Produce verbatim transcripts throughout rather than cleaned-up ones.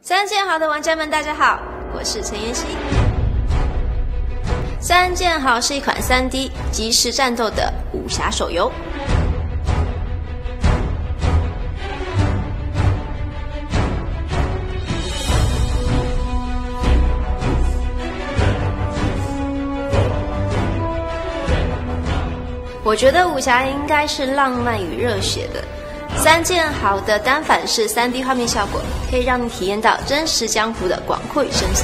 三剑豪的玩家们，大家好，我是陈妍希。三剑豪是一款 三 D 即时战斗的武侠手游。我觉得武侠应该是浪漫与热血的。三剑豪的单反式 三 D 画面效果，可以让你体验到真实江湖的广阔与深邃。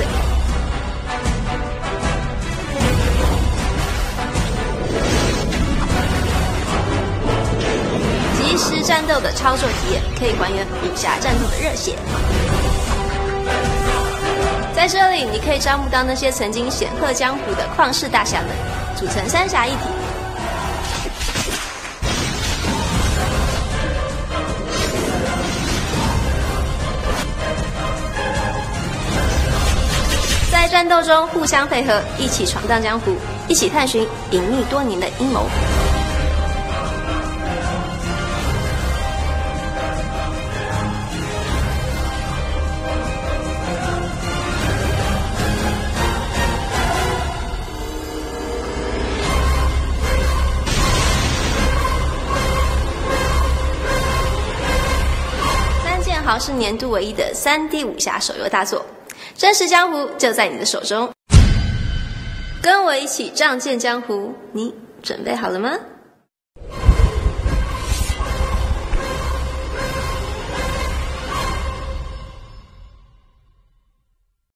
即时战斗的操作体验，可以还原武侠战斗的热血。在这里，你可以招募到那些曾经显赫江湖的旷世大侠们，组成三侠一体。在战斗中互相配合，一起闯荡江湖，一起探寻隐秘多年的阴谋。三剑豪是年度唯一的 三 D 武侠手游大作。真实江湖就在你的手中，跟我一起仗剑江湖，你准备好了吗？